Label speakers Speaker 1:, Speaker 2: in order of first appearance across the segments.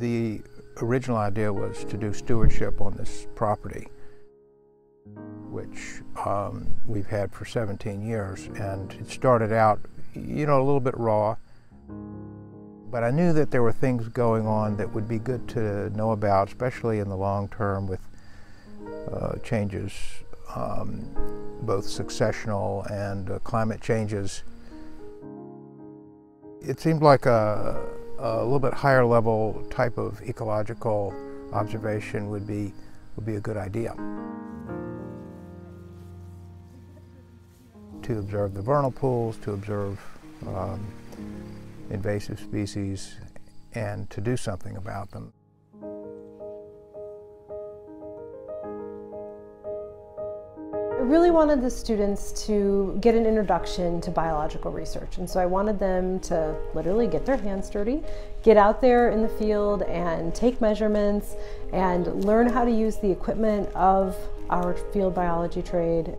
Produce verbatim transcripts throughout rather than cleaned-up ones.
Speaker 1: The original idea was to do stewardship on this property, which um, we've had for seventeen years, and it started out, you know, a little bit raw, but I knew that there were things going on that would be good to know about, especially in the long term with uh, changes, um, both successional and uh, climate changes. It seemed like a, a little bit higher level type of ecological observation would be, would be a good idea. To observe the vernal pools, to observe um, invasive species, and to do something about them.
Speaker 2: I really wanted the students to get an introduction to biological research, and so I wanted them to literally get their hands dirty, get out there in the field and take measurements and learn how to use the equipment of our field biology trade,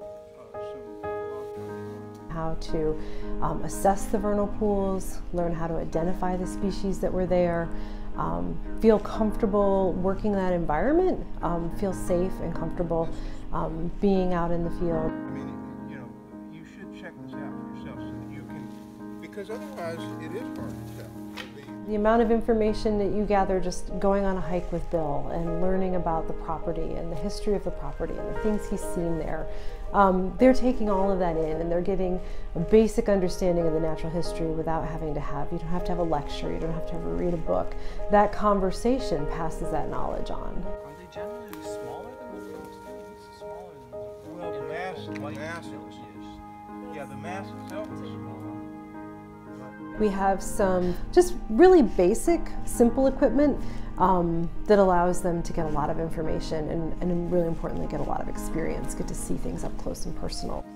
Speaker 2: how to um, assess the vernal pools, learn how to identify the species that were there, um, feel comfortable working in that environment, um, feel safe and comfortable um, being out in the field.
Speaker 1: I mean, you know, you should check this out for yourself so that you can, because otherwise it is hard to tell.
Speaker 2: The amount of information that you gather just going on a hike with Bill and learning about the property and the history of the property and the things he's seen there, um, they're taking all of that in and they're getting a basic understanding of the natural history without having to have, you don't have to have a lecture, you don't have to have to read a book. That conversation passes that knowledge on.
Speaker 3: Are they generally smaller than the first students? Smaller than the
Speaker 1: Well, the mass, the mass is, yeah, the mass itself is smaller.
Speaker 2: We have some just really basic, simple equipment um, that allows them to get a lot of information and, and really importantly get a lot of experience, get to see things up close and personal.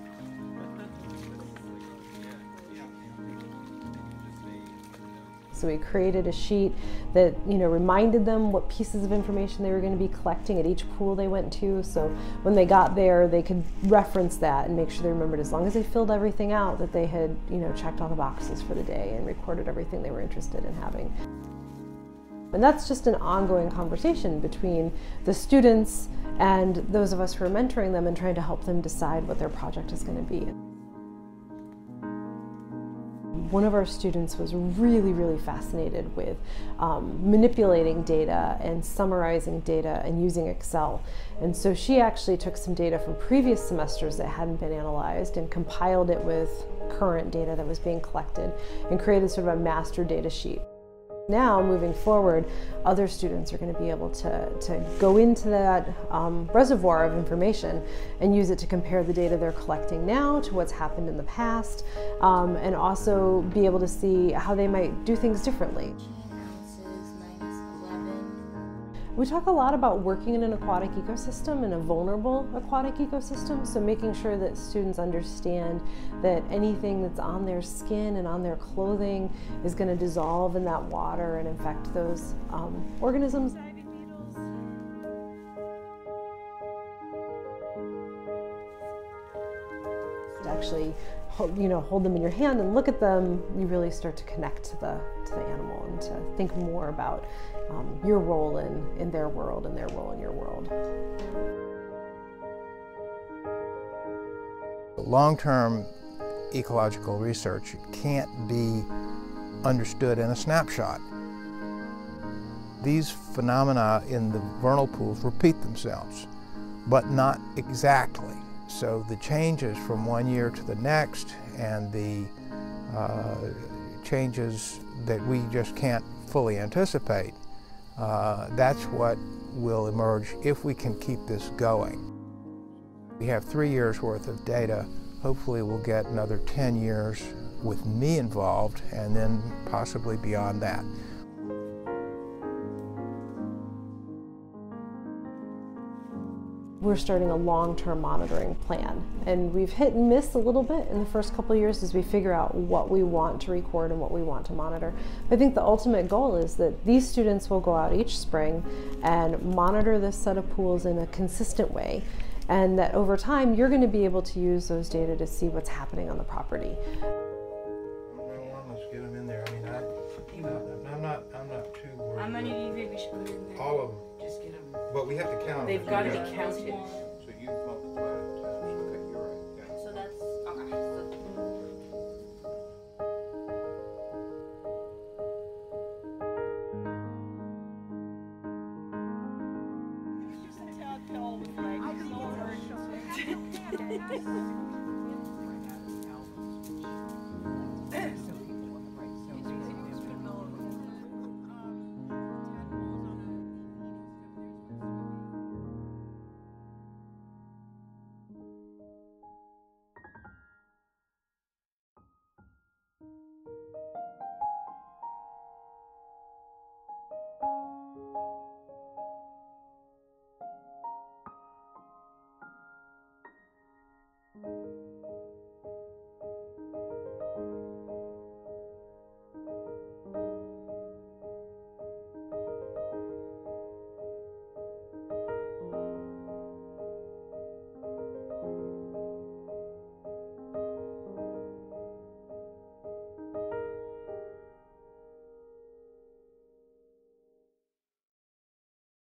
Speaker 2: So we created a sheet that, you know, reminded them what pieces of information they were going to be collecting at each pool they went to. So when they got there, they could reference that and make sure they remembered, as long as they filled everything out, that they had, you know, checked all the boxes for the day and recorded everything they were interested in having. And that's just an ongoing conversation between the students and those of us who are mentoring them and trying to help them decide what their project is going to be. One of our students was really, really fascinated with um, manipulating data and summarizing data and using Excel. And so she actually took some data from previous semesters that hadn't been analyzed and compiled it with current data that was being collected and created sort of a master data sheet. Now, moving forward, other students are going to be able to, to go into that um, reservoir of information and use it to compare the data they're collecting now to what's happened in the past, um, and also be able to see how they might do things differently. We talk a lot about working in an aquatic ecosystem, in a vulnerable aquatic ecosystem, so making sure that students understand that anything that's on their skin and on their clothing is going to dissolve in that water and infect those um, organisms. To actually, you know, hold them in your hand and look at them, you really start to connect to the to the animal and to think more about um, your role in in their world and their role in your world.
Speaker 1: Long-term ecological research can't be understood in a snapshot. These phenomena in the vernal pools repeat themselves, but not exactly. So the changes from one year to the next and the uh, changes that we just can't fully anticipate, uh, that's what will emerge if we can keep this going. We have three years worth of data. Hopefully we'll get another ten years with me involved, and then possibly beyond that.
Speaker 2: We're starting a long-term monitoring plan, and we've hit and missed a little bit in the first couple of years as we figure out what we want to record and what we want to monitor. I think the ultimate goal is that these students will go out each spring and monitor this set of pools in a consistent way, and that over time you're going to be able to use those data to see what's happening on the property.
Speaker 1: Let's get them in there. I mean, I, you know, I'm not, I'm not too worried.
Speaker 4: How many do you think we should put in there.
Speaker 5: All of them,
Speaker 4: Just get them.
Speaker 5: but we have to count them.
Speaker 4: They've got to be counted.
Speaker 3: So you multiply it times, okay, you're right, yeah.
Speaker 6: So that's, okay, so
Speaker 2: Thank you.